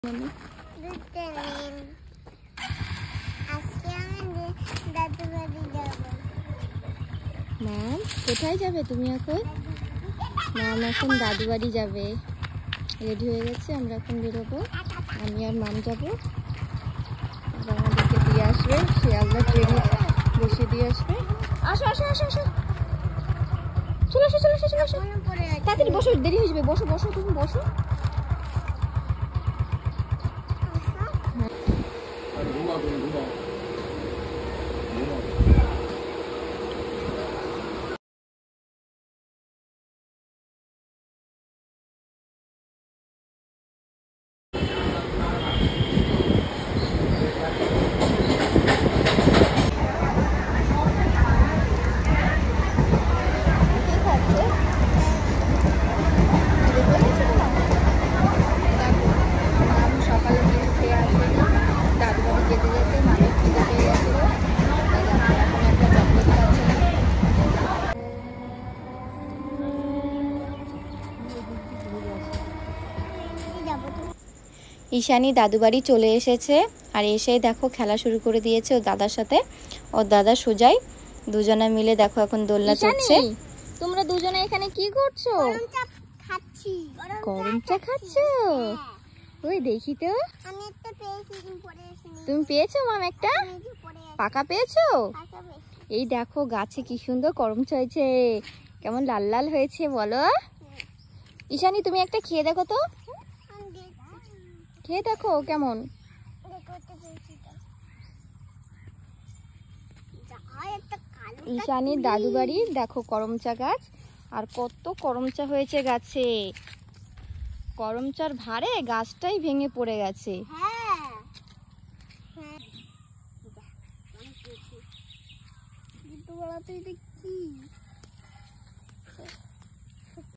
মানে মাম কোথায় যাবে তুমি এখন? মাম এখন দাদু বাড়ি যাবে। রেডি হয়ে গেছে, আমরা এখন বেরোবো। আমি আর মাম যাবো, আর আমাদেরকে দিয়ে আসবে, শিয়ালদা ট্রেনে বসে দিয়ে আসবে। আসো আসো আসো আসো, চলে আসো চলে আসো চলে আসো, তাড়াতাড়ি বসো, দেরি হয়ে যাবে। বসো বসো, তুমি বসো। ঈশানী দাদু বাড়ি চলে এসেছে, আর এসেই দেখো খেলা শুরু করে দিয়েছে ওর দাদার সাথে। ওর দাদা সুজাই দুজনে মিলে দেখো এখন দোলনা চড়ছে। তোমরা দুজনে এখানে কি করছো? গরম চা খাচ্ছো? ওই দেখি তো, তুমি পেয়েছো মাম একটা? পাকা পেয়েছো? এই দেখো গাছে কি সুন্দর গরম চা হয়েছে, কেমন লাল লাল হয়েছে বলো। ঈশানী তুমি একটা খেয়ে দেখো তো, খেয়ে দেখো কেমন। ঈশানীর দাদু বাড়ির দেখো করম চা গাছ, আর কত করম চা হয়েছে গাছে। করম চার ভারে গাছটাই ভেঙে পড়ে গেছে।